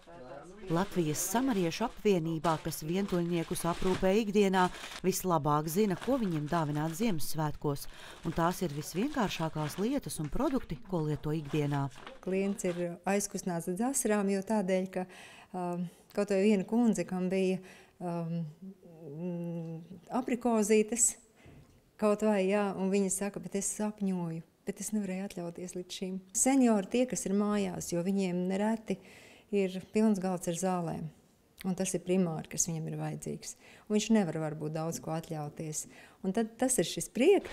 Latvijas samariešu apvienībā, kas vientuļniekus aprūpē ikdienā, vislabāk zina, ko viņiem dāvināt Ziemassvētkos, un tās ir visvienkāršākās lietas un produkti, ko lieto ikdienā. Klients ir aizkustināts līdz asarām, jo tādēļ, ka kaut vai viena kundze, kam bija aprikozītes, kaut vai, jā, un viņa saka, bet es sapņoju, bet es nevarēju atļauties līdz šīm. Seniori tie, kas ir mājās, jo viņiem nereti ir pilns galds ar zālēm, un tas ir primāri, kas viņam ir vajadzīgs. Un viņš nevar varbūt daudz ko atļauties. Un tad tas ir šis prieks.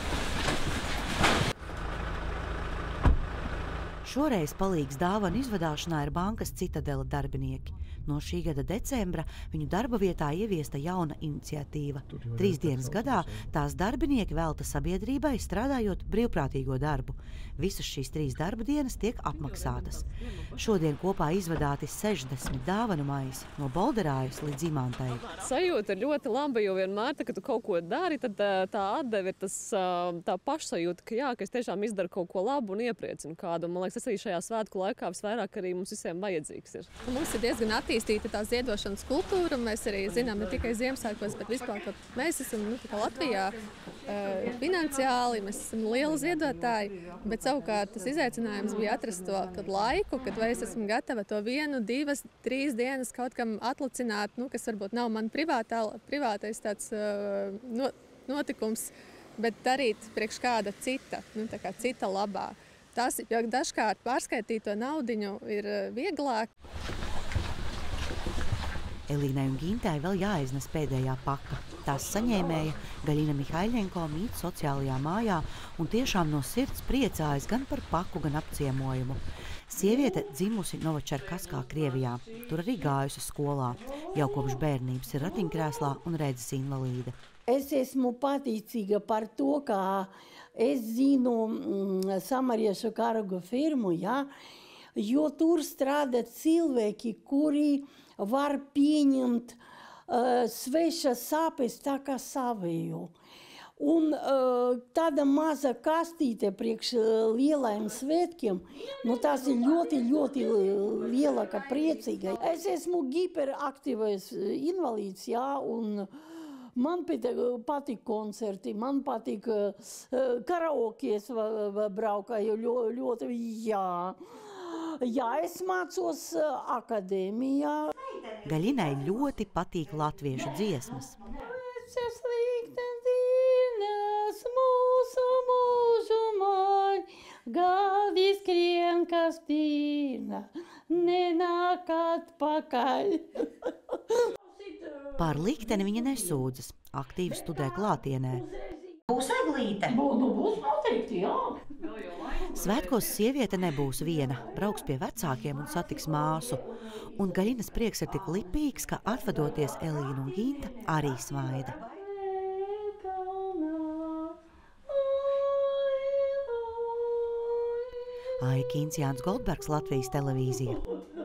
Šoreiz palīgs dāvanu izvadāšanā ir bankas Citadela darbinieki. No šī gada decembra viņu darba vietā ieviesta jauna iniciatīva. 3 dienas gadā tās darbinieki velta sabiedrībai, strādājot brīvprātīgo darbu. Visas šīs 3 darba dienas tiek apmaksātas. Šodien kopā izvadāti 60 dāvanu maisi no Bolderājas līdz Imantai. Sajūta ir ļoti laba, jo vienmēr, kad tu kaut ko dari, tad tā atdeve ir tā pašsajūta, ka jā, ka es tiešām izdaru kaut ko labu un iepriecinu kādu. Man liekas, tas arī šajā svētku laikā visvairāk arī mums visiem vajadzīgs ir. Mums ir diezgan attīstīta tā ziedošanas kultūra. Mēs arī zinām ne tikai Ziemassvētkos, bet vispār, ka mēs esam Latvijā finansiāli, mēs esam lieli ziedotāji, bet savukārt tas izaicinājums bija atrast to laiku, kad vai es esmu gatava to 1, 2, 3 dienas kaut kam atlicināt, kas varbūt nav man privātais tāds notikums, bet darīt priekš kāda cita, tā kā cita labā. Tas, jo dažkārt pārskaitīt to naudiņu ir vieglāk. Elīnai un Gintai vēl jāiznes pēdējā paka. Tās saņēmēja Gaļina Mihaiļenko mīt sociālajā mājā un tiešām no sirds priecājas gan par paku, gan apciemojumu. Sieviete dzimusi Novočerkaskā, Krievijā. Tur arī gājusi skolā. Jau kopš bērnības ir ratiņkrēslā un redzes invalīde. Es esmu patīcīga par to, ka es zinu samariešu karagu firmu, ja, jo tur strādā cilvēki, kuri var pieņemt svešas sāpes tā kā savēju. Un tāda maza kastīte priekš lielajiem svētkiem, tas ir ļoti, ļoti liela, ka priecīga. Es esmu hiperaktīvais invalīds, jā, un man patīk koncerti, man patīk karaokies braukāju ļoti, jā. Jā, es mācos akadēmijā. Gaļinai ļoti patīk latviešu dziesmas. Mūsu mūžu maļ, galdi skrien kastīna, nenāk atpakaļ. Pār likteni viņa nesūdzas, aktīvi studē klātienē. Būs eglīte? Būs noteikti, jā. Svētkos sieviete nebūs viena, brauks pie vecākiem un satiks māsu. Un Gaļinas prieks ir tik lipīgs, ka atvadoties Elīna un Ginta arī smaida. Aija Kīns, Jānis Goldbergs, Latvijas televīzija.